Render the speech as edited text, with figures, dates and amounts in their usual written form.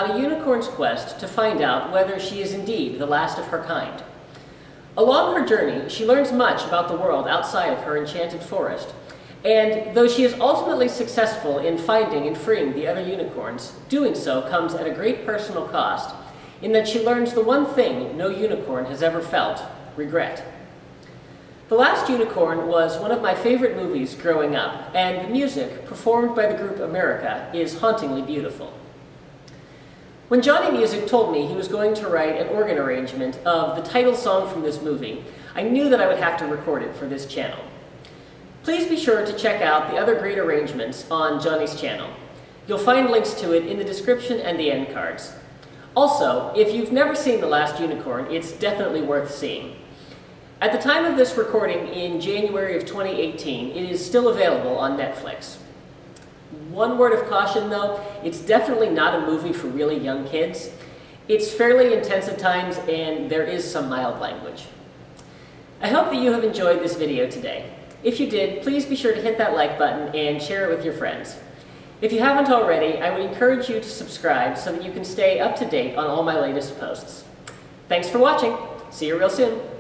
on a unicorn's quest to find out whether she is indeed the last of her kind. Along her journey, she learns much about the world outside of her enchanted forest, and though she is ultimately successful in finding and freeing the other unicorns, doing so comes at a great personal cost, in that she learns the one thing no unicorn has ever felt: regret. The Last Unicorn was one of my favorite movies growing up, and the music, performed by the group America, is hauntingly beautiful. When Jonny Music told me he was going to write an organ arrangement of the title song from this movie, I knew that I would have to record it for this channel. Please be sure to check out the other great arrangements on Jonny's channel. You'll find links to it in the description and the end cards. Also, if you've never seen The Last Unicorn, it's definitely worth seeing. At the time of this recording in January of 2018, it is still available on Netflix. One word of caution though, it's definitely not a movie for really young kids. It's fairly intense at times, and there is some mild language. I hope that you have enjoyed this video today. If you did, please be sure to hit that like button and share it with your friends. If you haven't already, I would encourage you to subscribe so that you can stay up to date on all my latest posts. Thanks for watching. See you real soon.